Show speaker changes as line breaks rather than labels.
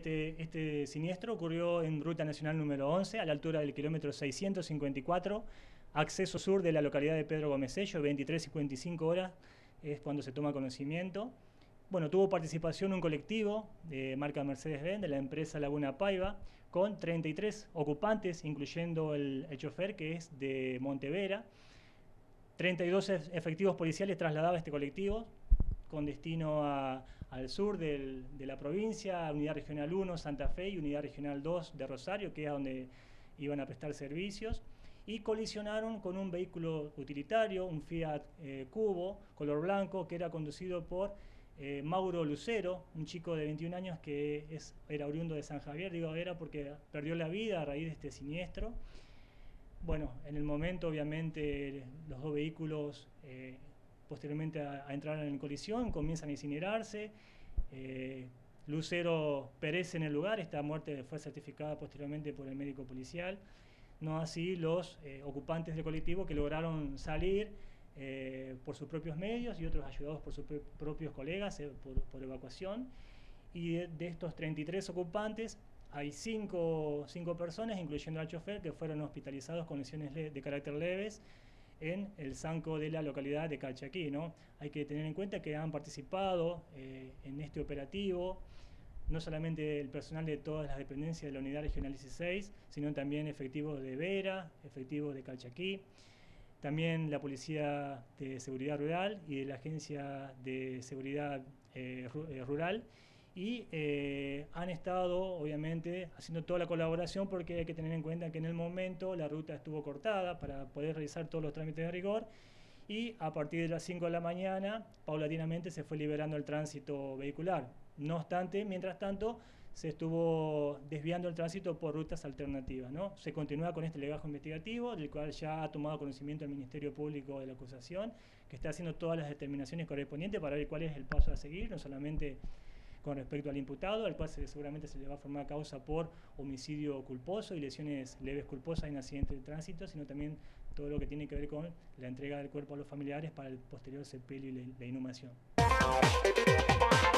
este siniestro ocurrió en Ruta Nacional número 11, a la altura del kilómetro 654, acceso sur de la localidad de Pedro Gomesello, 23:55 horas es cuando se toma conocimiento. Bueno, tuvo participación un colectivo de marca Mercedes-Benz de la empresa Laguna Paiva, con 33 ocupantes, incluyendo el chofer, que es de Montevera. 32 efectivos policiales trasladaba este colectivo con destino al sur de la provincia, Unidad Regional 1, Santa Fe, y Unidad Regional 2 de Rosario, que es donde iban a prestar servicios, y colisionaron con un vehículo utilitario, un Fiat Cubo, color blanco, que era conducido por Mauro Lucero, un chico de 21 años que era oriundo de San Javier. Digo era porque perdió la vida a raíz de este siniestro. Bueno, en el momento obviamente los dos vehículos posteriormente a entrar en colisión comienzan a incinerarse. Lucero perece en el lugar, esta muerte fue certificada posteriormente por el médico policial. No así los ocupantes del colectivo, que lograron salir por sus propios medios y otros ayudados por sus propios colegas por evacuación. Y de estos 33 ocupantes hay 5 personas, incluyendo al chofer, que fueron hospitalizados con lesiones de carácter leves en el Sanco de la localidad de Calchaquí, ¿no? Hay que tener en cuenta que han participado en este operativo no solamente el personal de todas las dependencias de la Unidad Regional 16, sino también efectivos de Vera, efectivos de Calchaquí, también la Policía de Seguridad Rural y de la Agencia de Seguridad Rural, y han estado obviamente haciendo toda la colaboración, porque hay que tener en cuenta que en el momento la ruta estuvo cortada para poder realizar todos los trámites de rigor, y a partir de las 5 de la mañana paulatinamente se fue liberando el tránsito vehicular. No obstante, mientras tanto, se estuvo desviando el tránsito por rutas alternativas, ¿no? Se continúa con este legajo investigativo, del cual ya ha tomado conocimiento el Ministerio Público de la acusación, que está haciendo todas las determinaciones correspondientes para ver cuál es el paso a seguir, no solamente con respecto al imputado, al cual seguramente se le va a formar causa por homicidio culposo y lesiones leves culposas en accidente de tránsito, sino también todo lo que tiene que ver con la entrega del cuerpo a los familiares para el posterior sepelio y la inhumación.